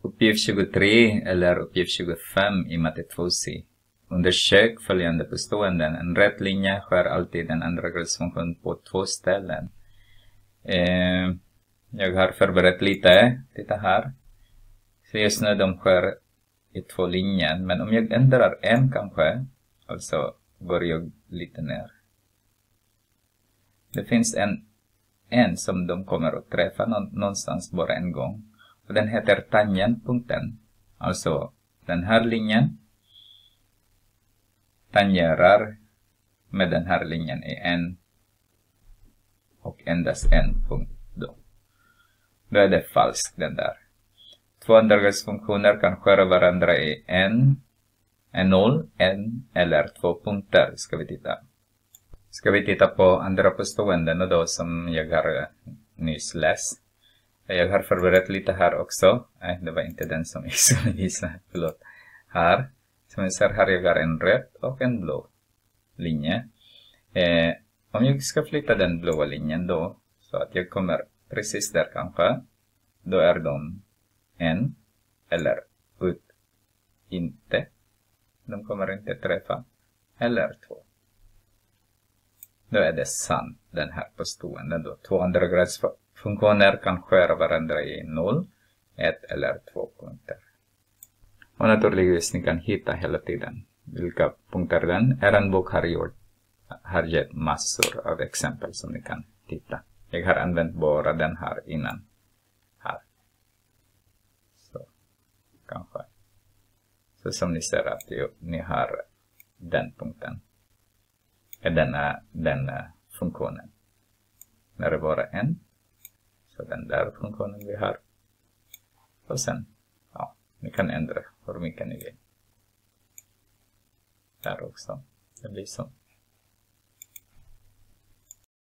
Uppgift 23 eller uppgift 25 i matte 2C. Undersök följande påståenden. En rätt linje skär alltid en andra gradsfunktion på två ställen. Jag har förberett lite. Titta här. Så just nu de skär i två linjer. Men om jag ändrar en kanske, alltså går jag lite ner. Det finns en som de kommer att träffa någonstans bara en gång. Och den heter tangentpunkten. Alltså den här linjen tangerar med den här linjen i en och endast en punkt då. Då är det falskt den där. Två andragradsfunktioner kan skära varandra i en noll, en eller två punkter. Ska vi titta på andra påståenden då som jag har nyss läst. Jag har förberett lite här också. Nej, det var inte den som jag skulle visa. Förlåt. Här. Som jag ser här, jag har en röd och en blå linje. Om jag ska flytta den blåa linjen då, så att jag kommer precis där kanske, då är de en eller ut inte. De kommer inte träffa. Eller två. Då är det sant, den här påståenden då. Två andragradsfunktioner kan skära varandra i 0, 1 eller 2 punkter. Och naturligtvis ni kan hitta hela tiden vilka punkter den är. En bok har gett massor av exempel som ni kan titta. Jag har använt bara den här innan. Här. Så, kanske. Så som ni ser att ni har den punkten. Denna funktionen. När det bara en. Så den där funktionen vi har. Och sen, ja, ni kan ändra hur mycket ni vill. Där också. Det blir så.